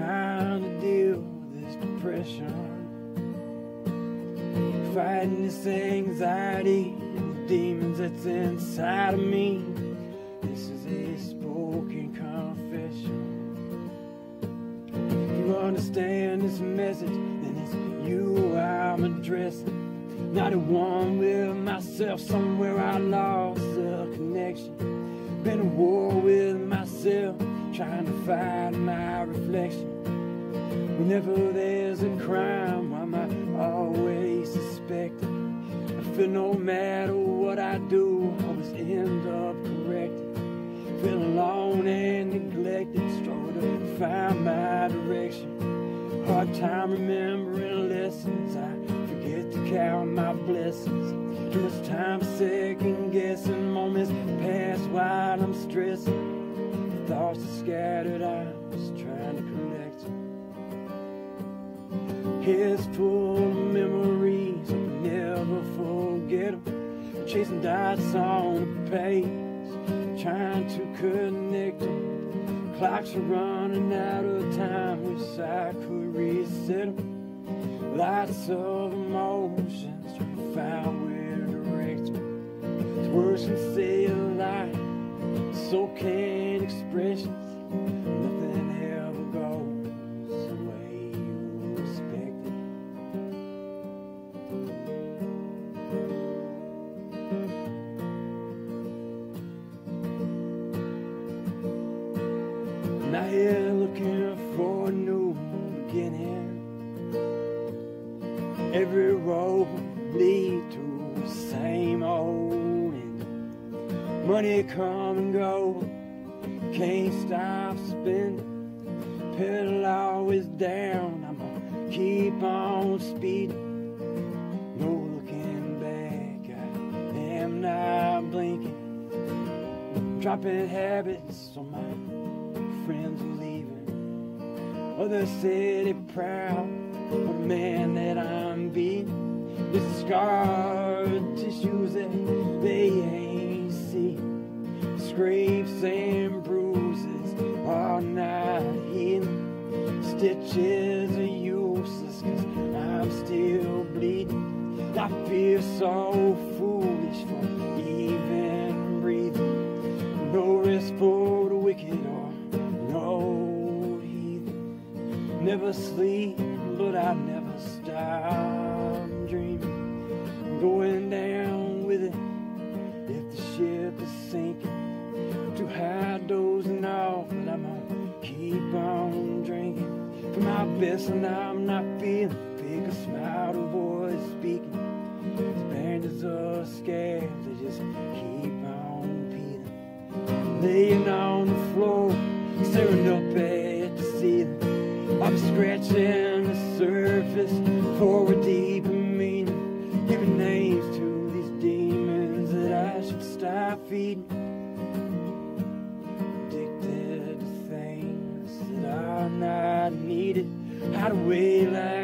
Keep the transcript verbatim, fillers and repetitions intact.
trying to deal with this depression, fighting this anxiety and the demons that's inside of me. This is a spoken confession. If you understand this message, then it's you I'm addressing. Not the one with myself, somewhere I lost the connection. Been at war with myself, trying to find my reflection. Whenever there's a crime, why am I always suspected? I feel no matter what I do, I always end up corrected. Feel alone and neglected, struggle to find my direction. Hard time remembering lessons, I forget to count my blessings. Too much time second guessing, moments pass while I'm stressing. Thoughts are scattered, I'm just trying to collect. Head's full of memories, I'll never forget them. Chasing dots on the page, trying to connect them. Clocks are running out of time, wish I could reset them. Lots of emotions, trying to find where to direct them. It's words can say a lie, so can expressions. Nothing ever goes the way you expect it. I'm out here looking for a new beginning. Every road leads to the same old end. Money come and go, can't stop spending. Pedal always down, I'ma keep on speeding. No looking back, I am not blinking. Dropping habits so my friends are leaving. Others say they're proud of the man that I'm being. This is scarred tissues that they ain't see. Scrapes and bruises are not healing. Stitches are useless cause I'm still bleeding. I feel so foolish for even breathing. No rest for the wicked or no heathen. Never sleep, but I never stop dreaming. Going down with it if the ship is sinking. Too high dozing off, but I'm gonna keep on drinking. For my best and I'm not feeling. Pick a smile, the voice speaking. These bandages are scabs, they just keep on peeling. Laying on the floor, staring up at the ceiling. I'm scratching the surface for a deeper meaning. Giving names to these demons that I should stop feeding. Addicted to things that are not needed. Hide away like